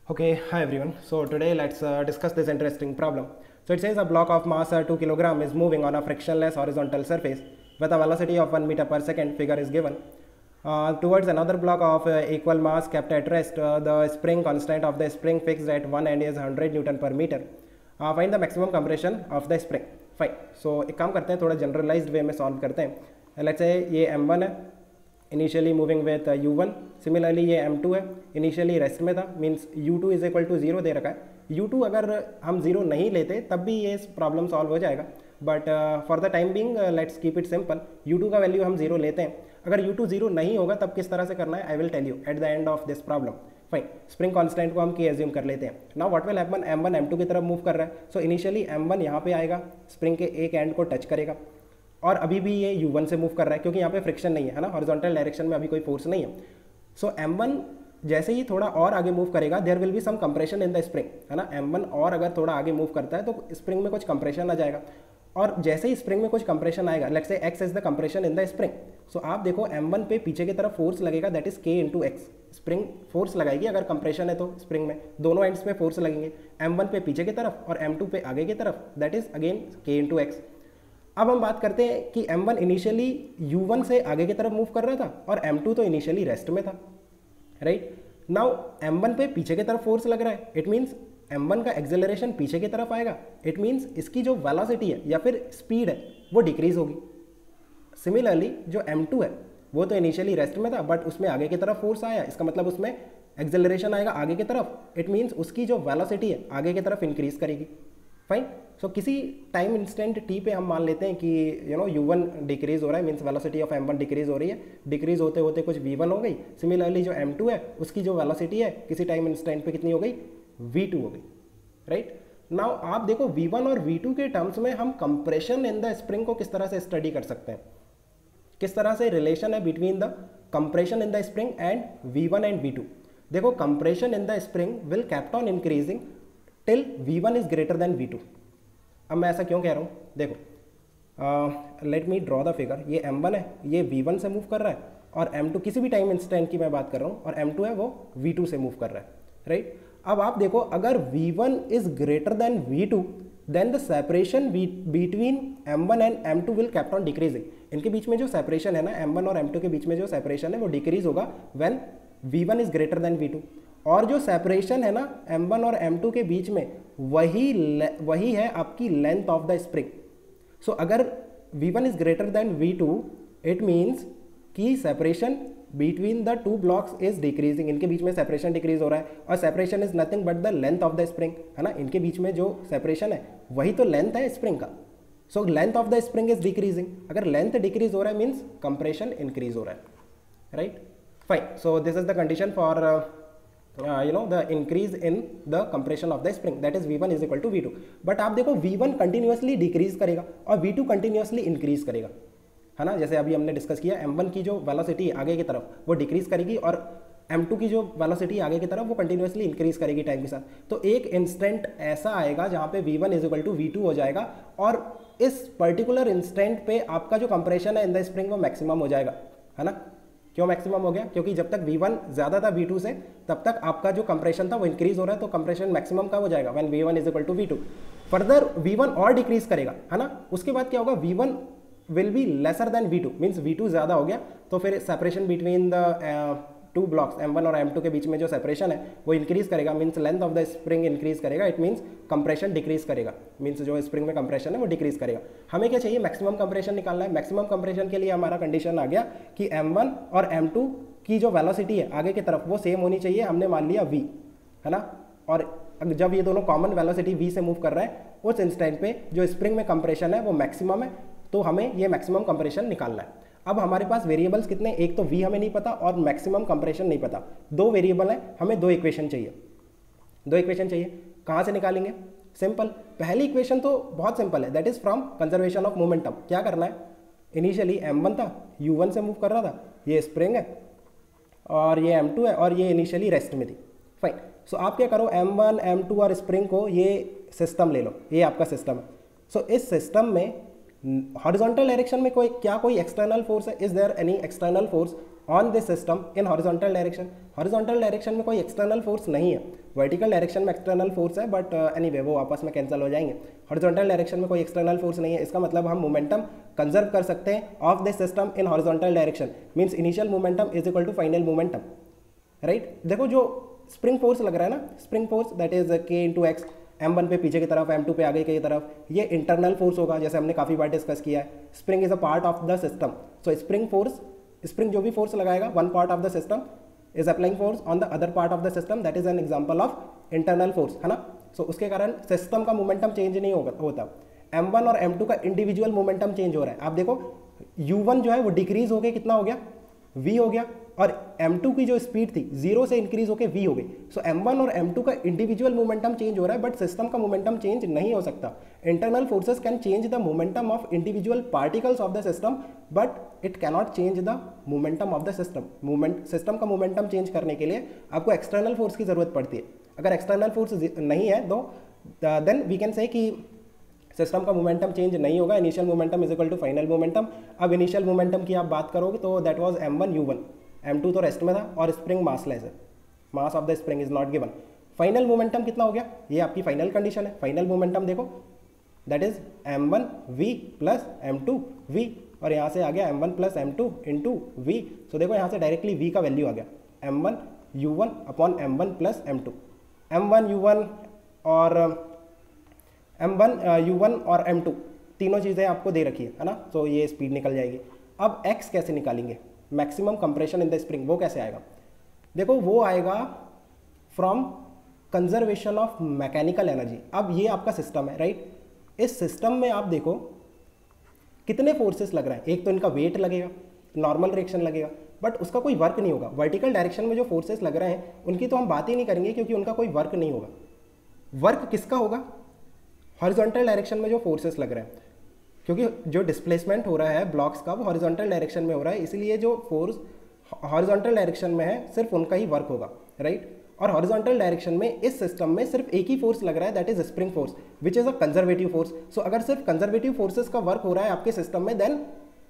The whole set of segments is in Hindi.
Okay, hi everyone. So today let's discuss this interesting problem. So it says a block of mass 2 kg is moving on a frictionless horizontal surface with a velocity of 1 meter per second. Figure is given. Towards another block of equal mass kept at rest, the spring constant of the spring fixed at one end is 100 Newton per meter. Find the maximum compression of the spring. Fine. So एक काम करते हैं, थोड़ा जनरलाइज्ड वे में सॉल्व करते हैं. लेट्स से ये m1 है, initially moving with u1. Similarly ये m2 है, इनिशियली रेस्ट में था, means u2 is equal to 0 दे रखा है. u2 अगर हम 0 नहीं लेते तब भी ये प्रॉब्लम सॉल्व हो जाएगा, but for the time being let's keep it simple. u2 का वैल्यू हम 0 लेते हैं. अगर u2 0 नहीं होगा तब किस तरह से करना है, I will tell you at the end of this problem. Fine. Spring constant को हम k एज्यूम कर लेते हैं. Now what will happen, m1 m2 की तरफ मूव कर रहा है. सो इनिशियली m1 यहाँ पे आएगा, स्प्रिंग के एक एंड को टच करेगा, और अभी भी ये u1 से मूव कर रहा है क्योंकि यहाँ पे फ्रिक्शन नहीं है ना, हॉरिजॉन्टल डायरेक्शन में अभी कोई फोर्स नहीं है. सो m1 जैसे ही थोड़ा और आगे मूव करेगा, there will be some compression in the spring, है ना. m1 और अगर थोड़ा आगे मूव करता है तो स्प्रिंग में कुछ कंप्रेशन आ जाएगा, और जैसे ही स्प्रिंग में कुछ कंप्रेशन आएगा, let's say x is the compression in the spring. So आप देखो m1 पे पीछे की तरफ फोर्स लगेगा, that is k into x. Spring force लगाएगी अगर कंप्रेशन है तो स्प्रिंग में दोनों एंड्स पे फोर्स लगेंगे, m1 पे पीछे की तरफ और m2 पे आगे की तरफ, that is again k into x. अब हम बात करते हैं कि m1 इनिशियली u1 से आगे की तरफ मूव कर रहा था और m2 तो इनिशियली रेस्ट में था, राइट. नाउ m1 पे पीछे की तरफ फोर्स लग रहा है, इट मीन्स m1 का एक्सेलरेशन पीछे की तरफ आएगा. इट मीन्स इसकी जो वेलोसिटी है या फिर स्पीड है वो डिक्रीज होगी. सिमिलरली जो m2 है वो तो इनिशियली रेस्ट में था, बट उसमें आगे की तरफ फोर्स आया, इसका मतलब उसमें एक्सेलरेशन आएगा आगे की तरफ. इट मीन्स उसकी जो वेलोसिटी है आगे की तरफ इंक्रीज करेगी. फाइन. सो किसी टाइम इंस्टेंट t पे हम मान लेते हैं कि u1 डिक्रीज हो रहा है, means velocity of m1 decrease हो रही है. डिक्रीज होते होते कुछ v1 हो गई. सिमिलरली जो m2 है उसकी जो वेलोसिटी है किसी टाइम इंस्टेंट पे कितनी हो गई, v2 हो गई, राइट. नाउ आप देखो v1 और v2 के टर्म्स में हम कंप्रेशन इन द स्प्रिंग को किस तरह से स्टडी कर सकते हैं, किस तरह से रिलेशन है between the compression in the spring and v1 and v2. देखो compression in the spring will kept on increasing till v1 is greater than v2. अब मैं ऐसा क्यों कह रहा हूँ, देखो let me draw the figure. ये m1 है, ये v1 से मूव कर रहा है, और m2 किसी भी टाइम इंस्टेंट की मैं बात कर रहा हूँ, और m2 है वो v2 से मूव कर रहा है, राइट. अब आप देखो अगर v1 is greater than v2 then the separation between m1 and m2 will kept on decreasing. इनके बीच में जो सेपरेशन है ना, m1 और m2 के बीच में जो सेपरेशन है वो डिक्रीज होगा when v1 is greater than v2. और जो सेपरेशन है ना m1 और m2 के बीच में, वही है आपकी length of the spring. So अगर v1 is greater than v2, it means कि separation between the two blocks is decreasing. इनके बीच में सेपरेशन डिक्रीज हो रहा है, और separation is nothing but the length of the spring, है ना. इनके बीच में जो सेपरेशन है वही तो लेंथ है स्प्रिंग का. So length of the spring is decreasing. अगर लेंथ डिक्रीज हो रहा है मीन्स कंप्रेशन इंक्रीज हो रहा है, right. Fine. So this is the condition for the increase in the compression of the spring, that is v1 is equal to v2. But आप देखो v1 कंटिन्यूसली डिक्रीज करेगा और v2 कंटिन्यूसली इंक्रीज करेगा, है ना. जैसे अभी हमने डिस्कस किया, m1 की जो वेलोसिटी आगे की तरफ वो डिक्रीज करेगी, और m2 की जो वेलोसिटी आगे की तरफ वो कंटिन्यूसली इंक्रीज करेगी टाइम के साथ. तो एक इंस्टेंट ऐसा आएगा जहाँ पे v1 is equal to v2 हो जाएगा, और इस पर्टिकुलर इंस्टेंट पे आपका जो कंप्रेशन है इन द स्प्रिंग वो मैक्सिमम हो जाएगा, है ना. क्यों मैक्सिमम हो गया, क्योंकि जब तक v1 ज़्यादा था v2 से, तब तक आपका जो कंप्रेशन था वो इंक्रीज हो रहा है, तो कंप्रेशन मैक्सिमम का हो जाएगा when v1 is equal to v2. Further v1 और डिक्रीज करेगा, है ना. उसके बाद क्या होगा, v1 will be lesser than v2, means v2 ज़्यादा हो गया, तो फिर separation between the two blocks m1 और m2 के बीच में जो सेपरेशन है वो इंक्रीज करेगा, means length of the spring increase करेगा. इट मीन्स कंप्रेशन डिक्रीज करेगा, मीन्स जो स्प्रिंग में कंप्रेशन है वो डिक्रीज करेगा. हमें क्या चाहिए, मैक्सिमम कंप्रेशन निकालना है. मैक्सिमम कंप्रेशन के लिए हमारा कंडीशन आ गया कि m1 और m2 की जो वेलोसिटी है आगे की तरफ वो सेम होनी चाहिए. हमने मान लिया v, है ना. और जब ये दोनों कॉमन वेलोसिटी v से मूव कर रहे हैं, उस इंस्टेंट पे जो स्प्रिंग में कंप्रेशन है वो मैक्सिमम है, तो हमें ये मैक्सिमम कंप्रेशन निकालना है. अब हमारे पास वेरिएबल्स कितने, एक तो v हमें नहीं पता और मैक्सिमम कंप्रेशन नहीं पता. दो वेरिएबल है, हमें दो इक्वेशन चाहिए. दो इक्वेशन चाहिए, कहाँ से निकालेंगे, सिंपल. पहली इक्वेशन तो बहुत सिंपल है, that is from conservation of momentum. क्या करना है, इनिशियली m1 था, u1 से मूव कर रहा था, ये स्प्रिंग है, और ये m2 है, और ये इनिशियली रेस्ट में थी. फाइन. सो आप क्या करो, m1 m2 और स्प्रिंग को ये सिस्टम ले लो, ये आपका सिस्टम है. सो इस सिस्टम में हॉरिजॉन्टल डायरेक्शन में कोई एक्सटर्नल फोर्स है, is there any external force on this system in horizontal direction. Horizontal direction में कोई एक्सटर्नल फोर्स नहीं है, वर्टिकल डायरेक्शन में एक्सटर्नल फोर्स है, बट एनीवे वो आपस में कैंसिल हो जाएंगे। हॉरिजॉन्टल डायरेक्शन में कोई एक्सटर्नल फोर्स नहीं है, इसका मतलब हम मोमेंटम कंजर्व कर सकते हैं of this system in horizontal direction, means initial momentum is equal to final momentum, right. देखो जो स्प्रिंग फोर्स लग रहा है ना, spring force that is k into x, m1 पे पीछे की तरफ, m2 पे आगे की तरफ, ये इंटरनल फोर्स होगा, जैसे हमने काफ़ी बार डिस्कस किया है। Spring is a part of the system, so spring force, spring जो भी फोर्स लगाएगा one part of the system is applying force on the other part of the system, that is an example of internal force, है ना। सो उसके कारण सिस्टम का मोमेंटम चेंज नहीं होता। m1 और m2 का इंडिविजुअल मोमेंटम चेंज हो रहा है। आप देखो u1 जो है वो डिक्रीज हो गया, कितना हो गया, v हो गया, और m2 की जो स्पीड थी 0 से इंक्रीज होकर v हो गई। सो m1 और m2 का इंडिविजुअल मोमेंटम चेंज हो रहा है, बट सिस्टम का मोमेंटम चेंज नहीं हो सकता। Internal forces can change the momentum of individual particles of the system, but it cannot change the momentum of the system. System का मोमेंटम चेंज करने के लिए आपको एक्सटर्नल फोर्स की जरूरत पड़ती है। अगर एक्सटर्नल फोर्स नहीं है तो देन वी कैन से कि सिस्टम का मोमेंटम चेंज नहीं होगा, initial momentum is equal to final momentum. अब इनिशियल मोमेंटम की आप बात करोगे तो that was m1 u1, m2 तो रेस्ट में था, और स्प्रिंग मासलेस है, mass of the spring is not given. Final momentum कितना हो गया, ये आपकी फाइनल कंडीशन है। फाइनल मोमेंटम देखो that is m1 v plus m2 v, और यहाँ से आ गया m1 plus m2 into v। सो देखो यहाँ से डायरेक्टली v का वैल्यू आ गया m1 u1 upon m1 plus m2। m1 u1 और m2 तीनों चीज़ें आपको दे रखी है ना, तो ये स्पीड निकल जाएगी। अब x कैसे निकालेंगे, maximum compression in the spring, वो कैसे आएगा, देखो वो आएगा from conservation of mechanical energy. अब ये आपका सिस्टम है, राइट। इस सिस्टम में आप देखो कितने फोर्सेस लग रहे हैं, एक तो इनका वेट लगेगा, नॉर्मल रिएक्शन लगेगा, बट उसका कोई वर्क नहीं होगा। वर्टिकल डायरेक्शन में जो फोर्सेस लग रहे हैं उनकी तो हम बात ही नहीं करेंगे, क्योंकि उनका कोई वर्क नहीं होगा। वर्क किसका होगा, हॉरिजॉन्टल डायरेक्शन में जो फोर्सेस लग रहे हैं, क्योंकि जो डिस्प्लेसमेंट हो रहा है ब्लॉक्स का वो हॉरिजॉन्टल डायरेक्शन में हो रहा है, इसलिए जो फोर्स हॉरिजॉन्टल डायरेक्शन में है सिर्फ उनका ही वर्क होगा, राइट। और हॉरिजॉन्टल डायरेक्शन में इस सिस्टम में सिर्फ एक ही फोर्स लग रहा है, that is spring force, which is a conservative force. So अगर सिर्फ कंजर्वेटिव फोर्सेस का वर्क हो रहा है आपके सिस्टम में, then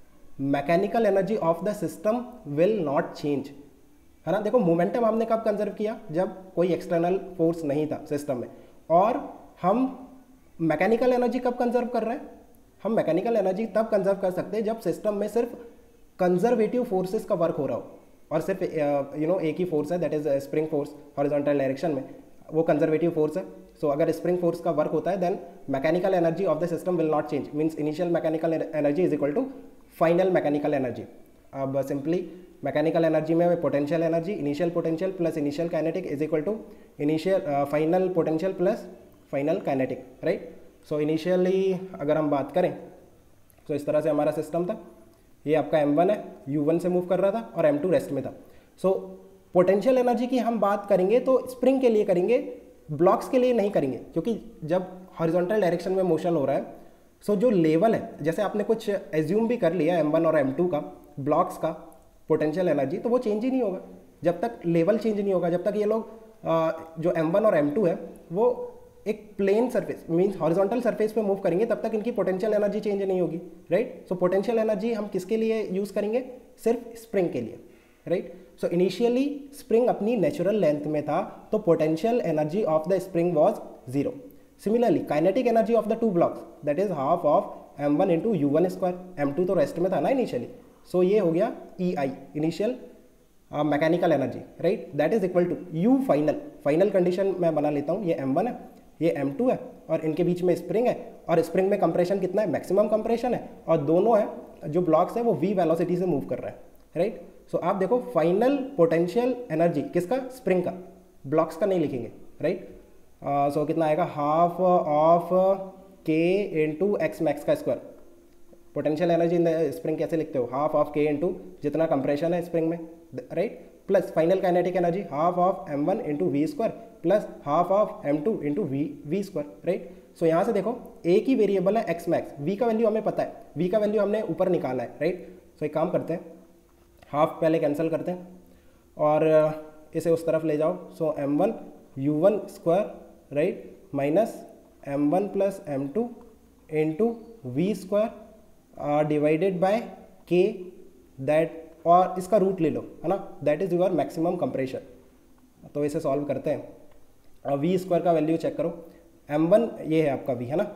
mechanical energy of the system will not change, है ना। देखो मोमेंटम हमने कब कंजर्व किया, जब कोई एक्सटर्नल फोर्स नहीं था सिस्टम में। और हम मैकेनिकल एनर्जी कब कंजर्व कर रहे हैं, हम मैकेनिकल एनर्जी तब कंजर्व कर सकते हैं जब सिस्टम में सिर्फ कंजर्वेटिव फोर्सेस का वर्क हो रहा हो, और सिर्फ एक ही फोर्स है, that is spring force horizontal direction में, वो कंजर्वेटिव फोर्स है। सो अगर स्प्रिंग फोर्स का वर्क होता है then mechanical energy of the system will not change, means initial mechanical energy is equal to final mechanical energy. अब सिंपली मैकेनिकल एनर्जी में potential energy, initial potential plus initial kinetic is equal to initial final potential plus final kinetic, right. So initially अगर हम बात करें तो इस तरह से हमारा सिस्टम था, ये आपका m1 है, u1 से मूव कर रहा था, और m2 रेस्ट में था। सो पोटेंशियल एनर्जी की हम बात करेंगे तो स्प्रिंग के लिए करेंगे, ब्लॉक्स के लिए नहीं करेंगे, क्योंकि जब हॉरिजॉन्टल डायरेक्शन में मोशन हो रहा है, सो जो लेवल है, जैसे आपने कुछ एज्यूम भी कर लिया m1 और m2 का, ब्लॉक्स का पोटेंशियल एनर्जी, तो वो चेंज ही नहीं होगा जब तक लेवल चेंज नहीं होगा, जब तक ये लोग जो m1 और m2 है वो एक plane surface means horizontal surface पे मूव करेंगे, तब तक इनकी पोटेंशियल एनर्जी चेंज नहीं होगी, राइट। सो पोटेंशियल एनर्जी हम किसके लिए यूज़ करेंगे, सिर्फ स्प्रिंग के लिए, राइट। सो इनिशियली स्प्रिंग अपनी नेचुरल लेंथ में था, तो potential energy of the spring was 0। Similarly kinetic energy of the two blocks that is half of m1 into u1 square, m2 तो रेस्ट में था ना इनिशियली, सो ये हो गया EI initial mechanical energy, right, that is equal to U final. Final condition मैं बना लेता हूँ, ये m1 है, ये m2 है, और इनके बीच में स्प्रिंग है, और स्प्रिंग में कंप्रेशन कितना है, मैक्सिमम कंप्रेशन है, और दोनों है जो ब्लॉक्स है वो v वेलोसिटी से मूव कर रहे हैं, राइट। सो आप देखो फाइनल पोटेंशियल एनर्जी किसका, स्प्रिंग का, ब्लॉक्स का नहीं लिखेंगे, राइट। सो कितना आएगा, half of k into x max का square. Potential energy in the spring कैसे लिखते हो, हाफ ऑफ k इंटू जितना कंप्रेशन है स्प्रिंग में, right, plus final kinetic energy half of m1 into v square plus half of m2 into v square, right. So यहाँ से देखो एक ही वेरिएबल है एक्स मैक्स, v का वैल्यू हमें पता है, v का वैल्यू हमने ऊपर निकाला है, राइट। सो एक काम करते हैं, हाफ पहले कैंसिल करते हैं और इसे उस तरफ ले जाओ। So m1 u1 square, right, minus m1 plus m2 into v square divided by k, that और इसका रूट ले लो, है ना, that is your maximum compression. तो इसे सॉल्व करते हैं। और वी स्क्वायर का वैल्यू चेक करो, m1 ये है आपका v, है ना,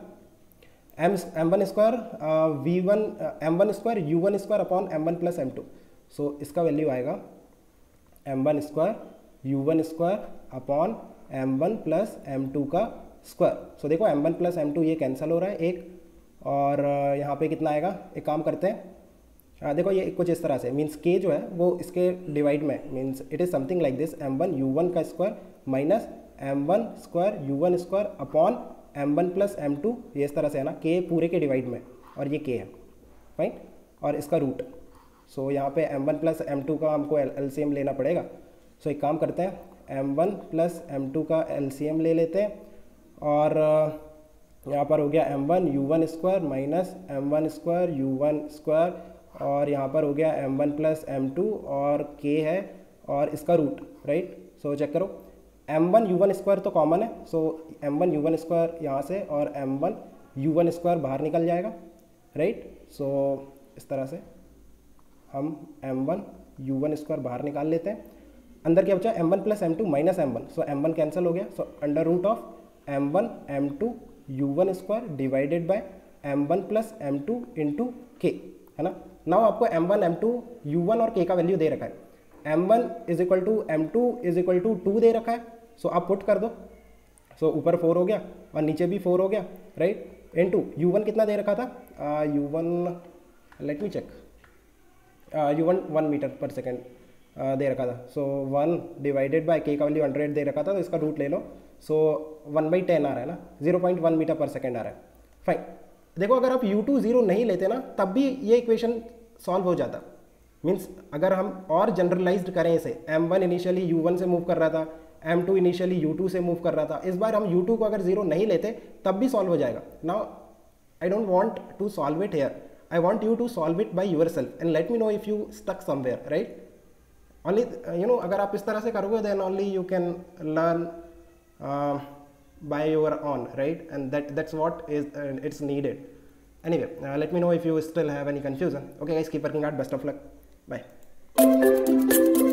m1 square v1 m1 square u1 square upon m1 plus m2। So इसका वैल्यू आएगा m1 square u1 square upon m1 plus m2 का स्क्वायर। सो देखो m1 प्लस m2 ये कैंसिल हो रहा है एक, और यहाँ पे कितना आएगा, एक काम करते हैं, देखो ये कुछ इस तरह से, मीन्स k जो है वो इसके डिवाइड में, means it is something like this, m1 u1 का square minus m1 square u1 square upon m1 plus m2, ये इस तरह से है ना, k पूरे के डिवाइड में, और ये k है, फाइन, और इसका रूट। सो यहाँ पे m1 प्लस m2 का हमको LCM लेना पड़ेगा। सो एक काम करते हैं, m1 प्लस m2 का LCM ले लेते हैं, और यहाँ पर हो गया m1 u1 square minus m1 square u1 square, और यहाँ पर हो गया m1 प्लस m2 और k है, और इसका रूट, राइट। सो चेक करो, m1 u1 स्क्वायर तो कॉमन है, सो m1 u1 स्क्वायर यहाँ से और m1 u1 स्क्वायर बाहर निकल जाएगा, राइट। सो इस तरह से हम m1 u1 स्क्वायर बाहर निकाल लेते हैं। अंदर क्या बचा, m1 plus m2 minus m1, सो m1 कैंसिल हो गया। So under root of m1 m2 u1 square divided by m1 plus m2 into k, है ना। नाउ आपको m1 m2 u1 और k का वैल्यू दे रखा है, m1 is equal to m2 is equal to 2 दे रखा है। सो आप पुट कर दो, सो ऊपर 4 हो गया और नीचे भी 4 हो गया, राइट, इनटू u1 कितना दे रखा था, u1 let me check, u1 1 metre पर सेकेंड दे रखा था। सो 1 डिवाइडेड बाय k का वैल्यू 100 दे रखा था, तो इसका रूट ले लो। सो 1/10 आ रहा है ना, 0.1 मीटर पर सेकेंड आ रहा है, फाइन। देखो अगर आप u2 0 नहीं लेते ना, तब भी ये इक्वेशन सॉल्व हो जाता। मीन्स अगर हम और जनरलाइज्ड करें इसे, m1 इनिशियली u1 से मूव कर रहा था, m2 इनिशियली u2 से मूव कर रहा था, इस बार हम u2 को अगर 0 नहीं लेते तब भी सॉल्व हो जाएगा। Now I don't want to solve it here, I want you to solve it by yourself and let me know if you stuck somewhere, right? Only अगर आप इस तरह से करोगे then only you can learn by your own, right? And that's what is it's needed. Anyway, let me know if you still have any confusion. Okay guys, keep working hard, best of luck, bye.